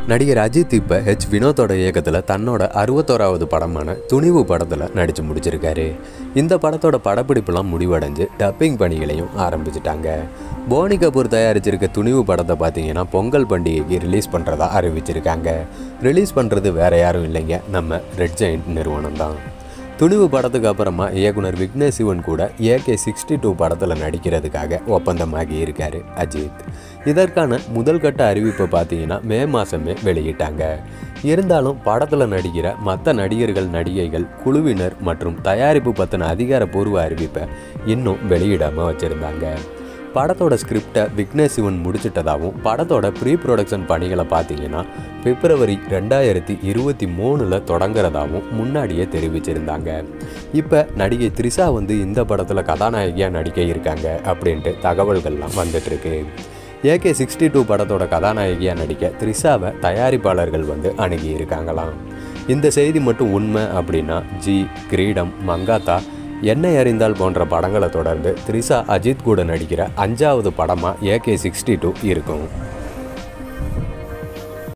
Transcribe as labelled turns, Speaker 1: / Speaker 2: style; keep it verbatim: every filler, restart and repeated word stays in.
Speaker 1: நடிகர் அஜித் இப்போ ஹெச் வினோதோட இயக்கத்தில் தன்னோட அறுபத்தோராவது படமான துணிவு படத்தில் நடித்து முடிச்சிருக்காரு. இந்த படத்தோட படப்பிடிப்புலாம் முடிவடைஞ்சு டப்பிங் பணிகளையும் ஆரம்பிச்சிட்டாங்க. போனி கபூர் தயாரிச்சிருக்க துணிவு படத்தை பார்த்தீங்கன்னா பொங்கல் பண்டிகைக்கு ரிலீஸ் பண்ணுறதா அறிவிச்சிருக்காங்க. ரிலீஸ் பண்ணுறது வேறு யாரும் இல்லைங்க, நம்ம ரெட் ஜெயண்ட் நிறுவனம் தான். துணிவு படத்துக்கு அப்புறமா இயக்குனர் விக்னேஷ் சிவன் கூட ஏகே சிக்ஸ்டி டூ படத்தில் நடிக்கிறதுக்காக ஒப்பந்தமாகி இருக்கார் அஜித். இதற்கான முதல் கட்ட அறிவிப்பை பார்த்தீங்கன்னா மே மாதமே வெளியிட்டாங்க. இருந்தாலும் படத்தில் நடிக்கிற மற்ற நடிகர்கள், நடிகைகள், குழுவினர் மற்றும் தயாரிப்பு பற்றின அதிகாரப்பூர்வ அறிவிப்பை இன்னும் வெளியிடாமல் வச்சுருந்தாங்க. படத்தோட ஸ்கிரிப்டை விக்னேஷ் சிவன் முடிச்சிட்டதாகவும் படத்தோட ப்ரீ ப்ரொடக்ஷன் பணிகளை பார்த்தீங்கன்னா பிப்ரவரி ரெண்டாயிரத்தி இருபத்தி மூணில் தொடங்குறதாகவும் முன்னாடியே தெரிவிச்சிருந்தாங்க. இப்போ நடிகை த்ரிஷா வந்து இந்த படத்தில் கதாநாயகியாக நடிக்க இருக்காங்க அப்படின்ட்டு தகவல்கள்லாம் வந்துட்டுருக்கு. ஏகே சிக்ஸ்டி டூ படத்தோட கதாநாயகியாக நடிக்க த்ரிஷாவை தயாரிப்பாளர்கள் வந்து அணுகி இருக்காங்களாம். இந்த செய்தி மட்டும் உண்மை அப்படின்னா ஜி, கிரீடம், மங்காத்தா, என்னை அறிந்தால் போன்ற படங்களை தொடர்ந்து த்ரிஷா அஜித் கூட நடிக்கிற அஞ்சாவது படமாக ஏகே சிக்ஸ்டி டூ இருக்கும்.